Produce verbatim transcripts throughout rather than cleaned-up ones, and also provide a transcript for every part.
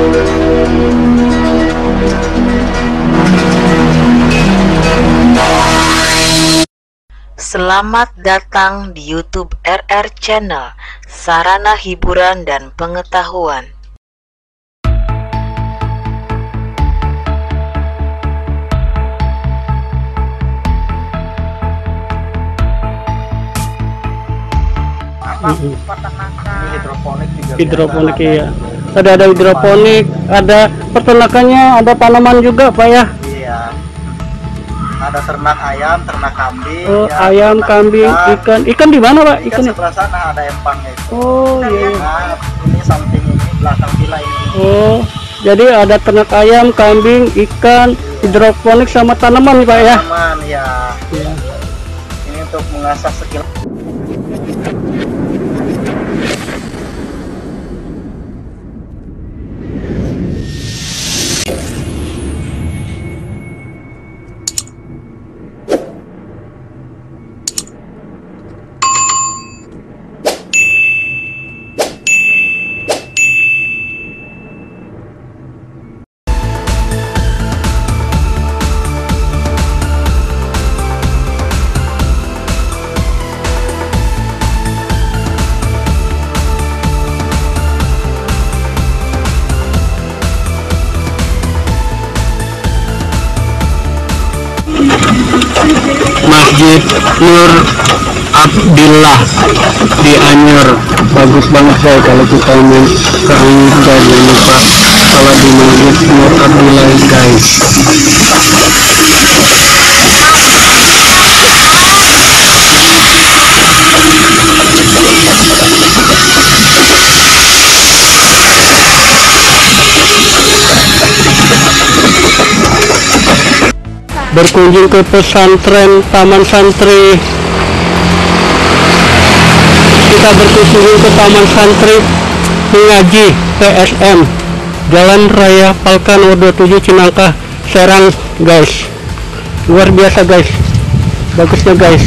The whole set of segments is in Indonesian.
Selamat datang di YouTube R R Channel, sarana hiburan dan pengetahuan. Ini hidroponik juga. Hidroponik ya. Ada ada hidroponik, ada peternakannya, ada tanaman juga Pak ya. Iya. Ada ternak ayam, ternak kambing. Oh, ya, ayam, kambing, ikan. Ikan, ikan di mana Pak? Ikan Ikan. sebelah sana ada empangnya itu. Oh iya. Nah, ini samping ini, belakang villa ini. Oh, jadi ada ternak ayam, kambing, ikan, hidroponik sama tanaman nih Pak ya. Tanaman ya. Iya. Ini untuk mengasah skill. Masjid Nur Abdillah di Anyer, bagus banget saya kalau kita main ke Anyer. Jangan lupa kalau di Masjid Nur Abdillah guys. Berkunjung ke pesantren Taman Santri. Kita berkunjung ke Taman Santri Mengaji P S M, Jalan Raya Palkan dua puluh tujuh Cinangka, Serang guys. Luar biasa guys, bagusnya guys,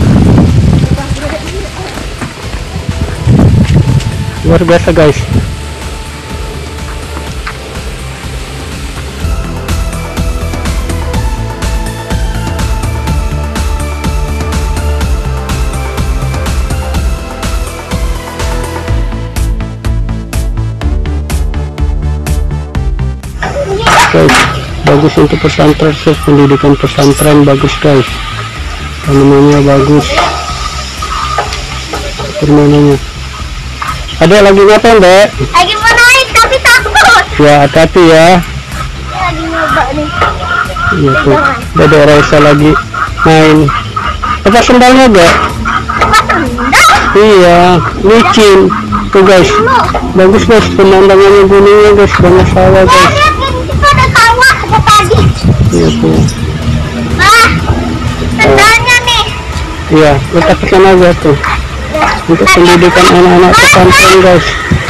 luar biasa guys. Guys, bagus untuk pesantren, pendidikan pesantren bagus guys, tanamannya bagus, permainannya. Adek lagi ngapain Dek? Lagi mau naik tapi takut. Ya hati-hati ya. Lagi nyoba nih. Iya tuh, Dedek Raisa lagi main. Lepas sendalnya Dek? Lepas sendal? Iya, licin tuh guys, bagus guys, pemandangannya gunungnya guys, banyak sawah guys. Iya tuh. Ah, sendalnya nih. Iya, letak ke sana aja tuh. Untuk pendidikan anak-anak pesantren guys.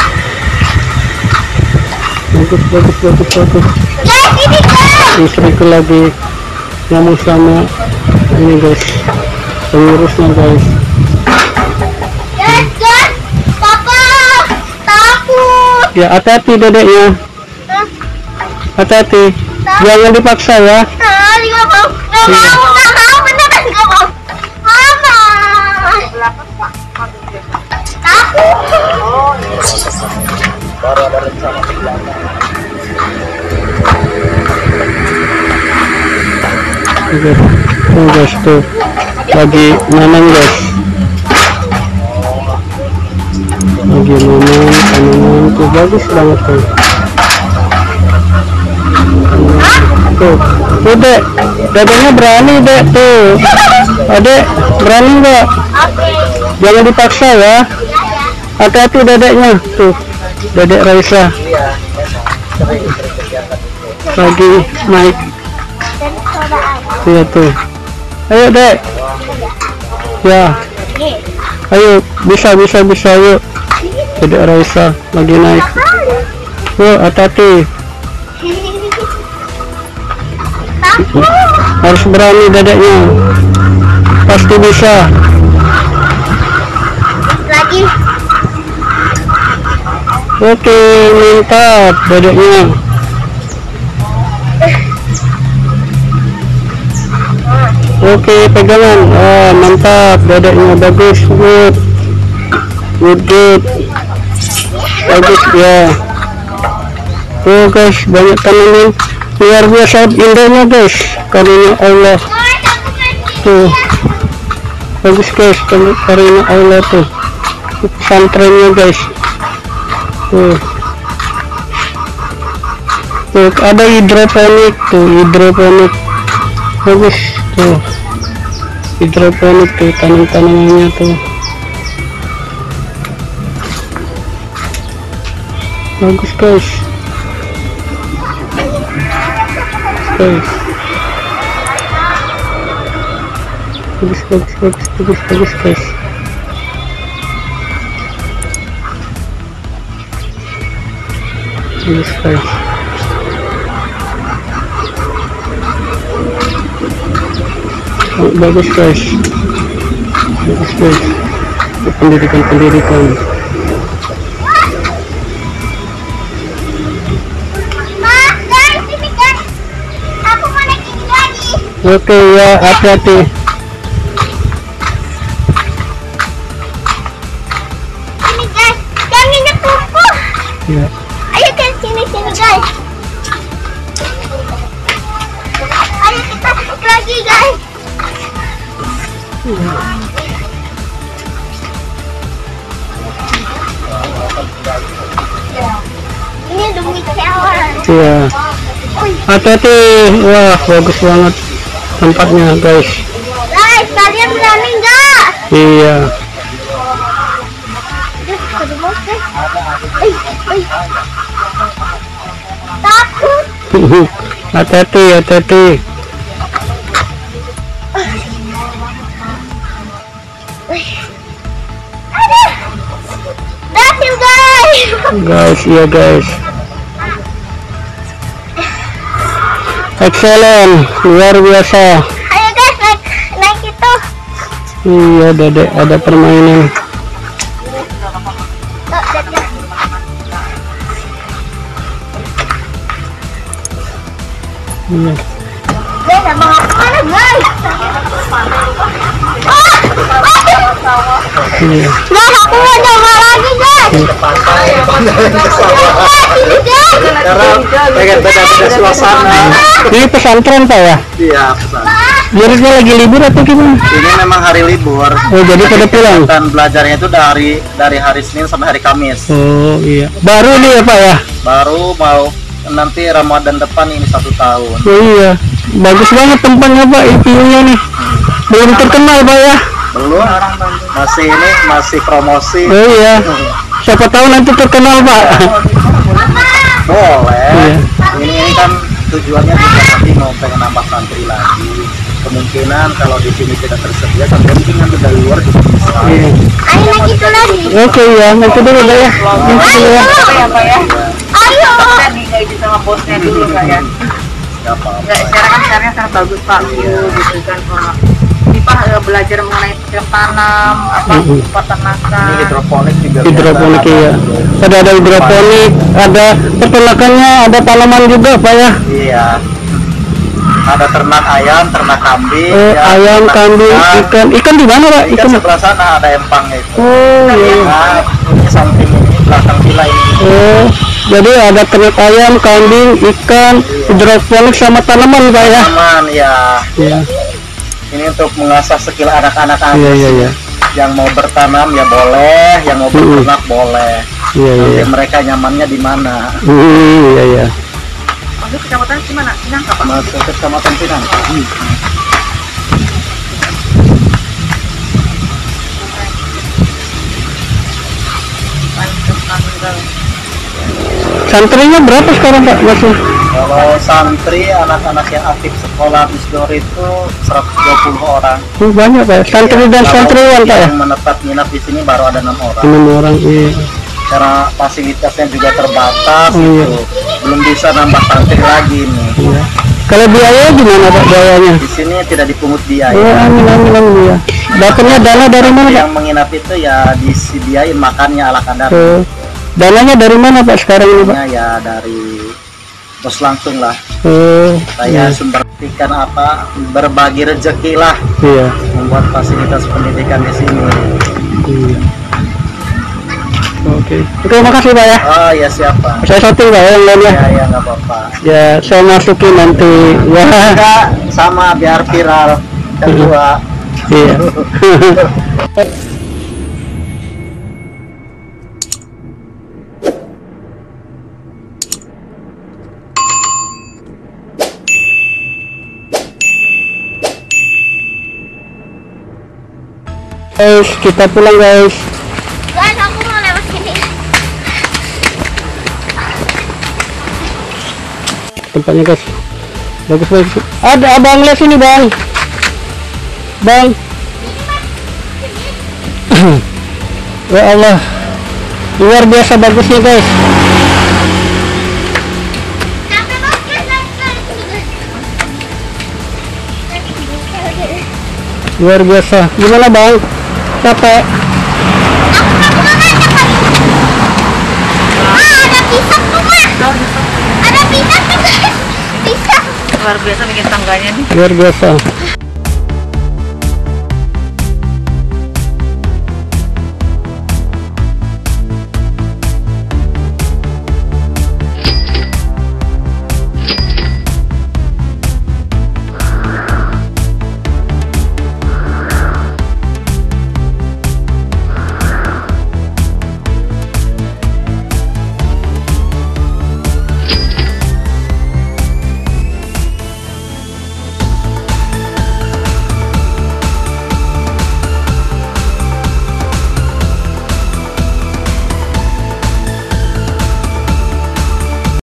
Bagus, bagus, bagus, bagus. Guys, ini guys. Istriku lagi nyamuk sama ini guys, pengurusnya guys. Guys, guys. Papa, takut. Ya hati-hati dedeknya. Hati-hati. Jangan dipaksa ya. Ah, nggak mau, nggak mau, nggak mau, beneran nggak mau. Mama. Takut. Baru ada rencana ke belakang. Oke, tuh guys tuh lagi nanam guys, lagi nanam tanaman tuh bagus banget tuh. Tuh, tuh Dek, dadanya berani Dek tuh. Adek berani nggak? Oke. Jangan dipaksa ya. Hati-hati dedeknya tuh, Dedek Raisa Iya, sering sering kegiatan itu. lagi naik. Dan coba aja. Iya tuh. Ayo Dek. Ya. Nih. Ayo, bisa bisa bisa yuk. Dedek Raisa lagi naik. Yuk, hati-hati. Takut. Harus berani dedeknya. Pasti bisa. Lagi. Oke, mantap dedeknya. Oke, pegangan. Ah, mantap dedeknya, bagus, good, good, good, bagus ya. Oh guys, banyak tanaman luar biasa indahnya guys, karunia Allah tuh, bagus guys, karunia Allah tuh, pesantrennya guys. Tuh. Tuh, ada hidroponik tuh, hidroponik bagus tuh, hidroponik tuh, tanam-tanamannya tuh bagus guys, guys, bagus bagus bagus bagus bagus guys. Bagus guys. Oh, bagus guys. Bagus guys. Pendidikan pendidikan. Mas, guys, ini guys. Aku mau naik ini lagi. Oke ya, hati-hati. Ini guys, jangan tumpul. Ya. Ayo guys, sini sini guys. Ayo kita naik lagi guys. Ini demi kewan. Iya. Hati-hati. Wah, bagus banget tempatnya guys. Guys, kalian berani nggak? Iya. Takut. Hati-hati, hati-hati. Aduh. Berhasil guys. Guys, iya guys. Excellent, luar biasa. Ayo guys, naik naik itu. Iya, dedek ada permainan. Tuh, Dedek. Iya. Guys, abang aku mana guys? Ah, Iya. guys, aku mau coba lagi guys. Ini guys. Sekarang pengen beda-beda suasana. Ini pesantren Pak ya? Iya, pesan. Jadi dia lagi libur atau gimana? Ini memang hari libur. Oh, jadi pada pulang. Dan belajarnya itu dari dari hari Senin sampai hari Kamis. Oh iya. Baru nih ya Pak ya? Baru mau nanti Ramadan depan ini satu tahun. Oh iya. Bagus banget tempatnya Pak, view-nya nih. Belum terkenal Pak ya? Belum, masih ini masih promosi. Oh iya. Siapa tahu nanti terkenal Pak. Boleh. Iya. Ini, ini kan tujuannya juga nanti mau pengen nambah santri lagi. Kemungkinan kalau di sini tidak tersedia, sampai mungkin ngambil dari luar juga bisa. Iya. Ayo naik itu lagi. Oke ya, nanti dulu Pak ya. Nanti dulu ya. ya Pak ya, Ayo. kita digaji sama bosnya dulu Pak ya. Gak apa-apa. Nggak, sekarang kan sekarang sangat bagus Pak, view gitu kan Pak. Ini Pak eh, belajar mengenai cocok tanam, apa Mm-mm. peternakan. Ini hidroponik juga. Hidroponik biasa. ya. Ada ada hidroponik, ada peternakannya, ada tanaman juga Pak ya. Iya. Ada ternak ayam, ternak kambing. Oh, ya, ayam, ternak kambing, ikan. Ikan di mana Pak? Ikan Ikan. sebelah sana ada empangnya itu. Oh iya. Nah, ini samping ini belakang villa ini. Oh, jadi ada ternak ayam, kambing, ikan, hidroponik sama tanaman Pak ya. Aman ya. Iya. Ini untuk mengasah skill anak-anak aja Iya iya sih. iya. Yang mau bertanam ya boleh, yang mau Mm-mm. berternak boleh. Iya iya. Nanti iya. mereka nyamannya di mana? Hmm, iya iya. Masuk kecamatan di mana? Cinangka Pak. Masuk ke Kecamatan Pinang. Santrinya berapa sekarang Pak? Masih? Kalau santri anak-anak yang aktif sekolah Bisdor itu seratus dua puluh orang. Oh, banyak Pak. Santri dan Kalau santriwan Pak ya. yang menetap minat di sini baru ada enam orang. Enam orang. Iya. Karena fasilitasnya juga terbatas Oh, iya. gitu. Belum bisa nambah santri lagi nih. Iya. Kalau biaya gimana Pak biayanya? Di sini tidak dipungut biaya. Oh, amin amin amin ya. Dapatnya dana dari mana Pak? Yang menginap itu ya disediain makannya ala kadar. Oh, Dananya dari mana Pak sekarang ini Pak? Dananya ya dari bos langsung lah. Oh, Saya iya. sumber pendidikan apa, berbagi rezeki lah, Iya. membuat fasilitas pendidikan di sini. Iya. Oke. Oke, makasih Pak ya. Oh ya siapa? Saya satu Pak ya, yang lainnya. Ya ya nggak apa-apa. Ya, saya masukin nanti. Ya. Enggak sama biar viral kedua. Iya. Guys, kita pulang guys. Guys, aku mau lewat sini. Tempatnya guys, bagus bagus. Ada abang les ini bang, bang. Ya Allah, luar biasa bagusnya guys. Sampai bagus lagi. Luar biasa. Gimana bang? Capek? Aku mau kemana kali? Ah, ada pisang tuh mah. Ada pisang tuh guys. Pisang. Luar biasa bikin tangganya nih. Luar biasa.